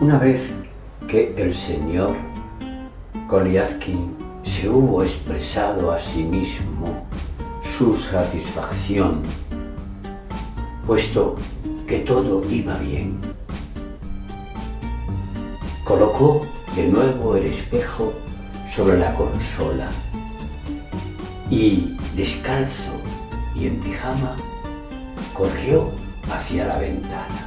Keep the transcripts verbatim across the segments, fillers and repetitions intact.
Una vez que el señor Goliathkin se hubo expresado a sí mismo su satisfacción, puesto que todo iba bien, colocó de nuevo el espejo sobre la consola y, descalzo y en pijama, corrió hacia la ventana.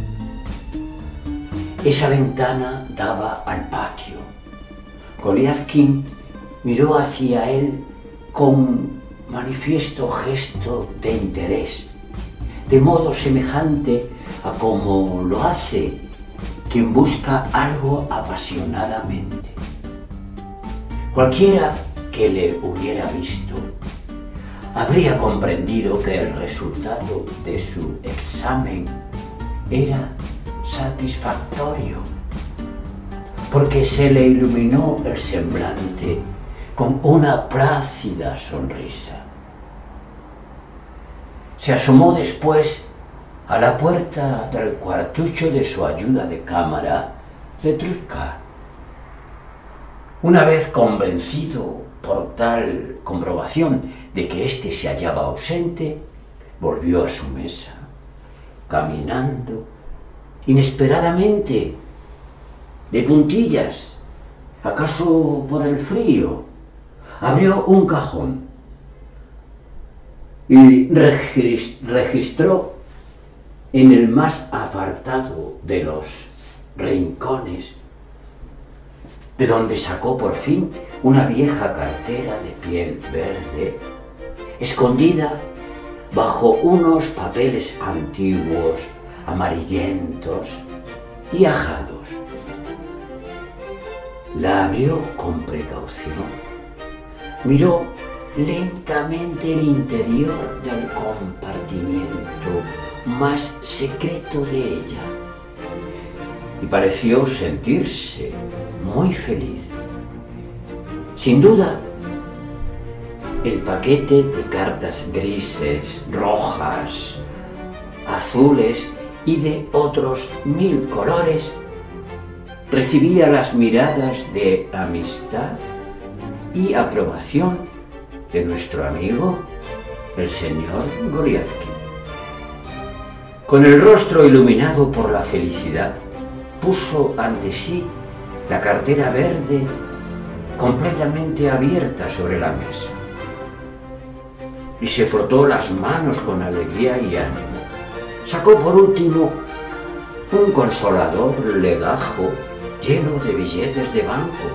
Esa ventana daba al patio. Goliathkin miró hacia él con manifiesto gesto de interés, de modo semejante a como lo hace quien busca algo apasionadamente. Cualquiera que le hubiera visto habría comprendido que el resultado de su examen era satisfactorio, porque se le iluminó el semblante con una plácida sonrisa. Se asomó después a la puerta del cuartucho de su ayuda de cámara, Petrushka. Una vez convencido por tal comprobación de que éste se hallaba ausente, volvió a su mesa, caminando inesperadamente, de puntillas, acaso por el frío. Abrió un cajón y registró en el más apartado de los rincones, de donde sacó por fin una vieja cartera de piel verde, escondida bajo unos papeles antiguos, amarillentos y ajados. La abrió con precaución, miró lentamente el interior del compartimiento más secreto de ella y pareció sentirse muy feliz. Sin duda, el paquete de cartas grises, rojas, azules y de otros mil colores recibía las miradas de amistad y aprobación de nuestro amigo, el señor Goliathkin. Con el rostro iluminado por la felicidad, puso ante sí la cartera verde completamente abierta sobre la mesa y se frotó las manos con alegría y ánimo. Sacó por último un consolador legajo lleno de billetes de banco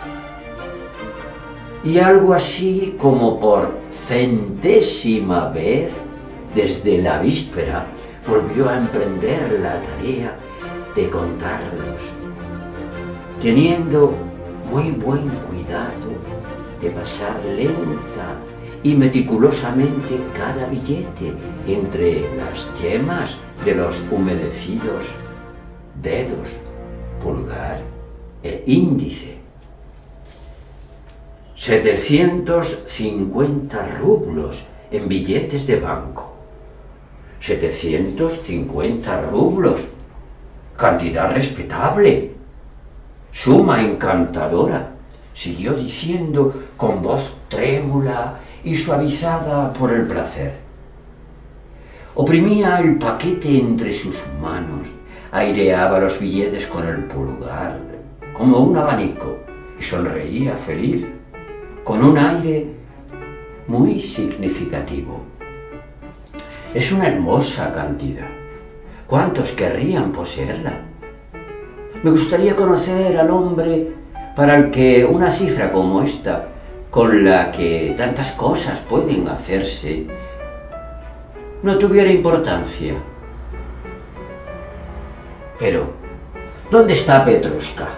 y algo así como por centésima vez desde la víspera volvió a emprender la tarea de contarlos, teniendo muy buen cuidado de pasar lenta y meticulosamente cada billete entre las yemas de los humedecidos dedos, pulgar e índice. setecientos cincuenta rublos en billetes de banco. setecientos cincuenta rublos, cantidad respetable, suma encantadora, siguió diciendo con voz trémula y suavizada por el placer. Oprimía el paquete entre sus manos, aireaba los billetes con el pulgar, como un abanico, y sonreía feliz, con un aire muy significativo. Es una hermosa cantidad. ¿Cuántos querrían poseerla? Me gustaría conocer al hombre para el que una cifra como esta, con la que tantas cosas pueden hacerse, no tuviera importancia. Pero, ¿dónde está Petrushka?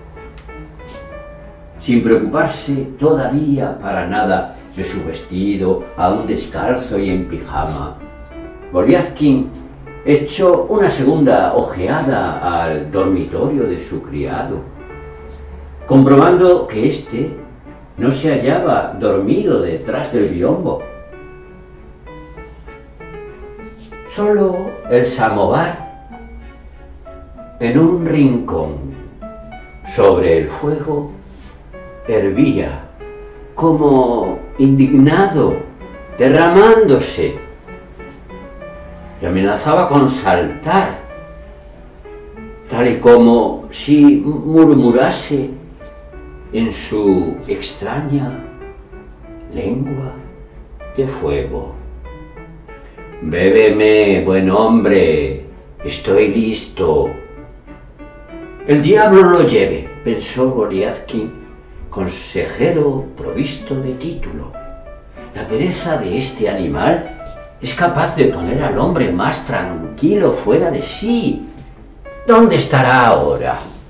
Sin preocuparse todavía para nada de su vestido, aún descalzo y en pijama, Goliathkin echó una segunda ojeada al dormitorio de su criado, comprobando que éste no se hallaba dormido detrás del biombo. Solo el samovar En un rincón, sobre el fuego, hervía, como indignado, derramándose, y amenazaba con saltar, tal y como si murmurase en su extraña lengua de fuego. Bébeme, buen hombre, estoy listo. El diablo lo lleve, pensó Goliathkin, consejero provisto de título. La pereza de este animal es capaz de poner al hombre más tranquilo fuera de sí. ¿Dónde estará ahora?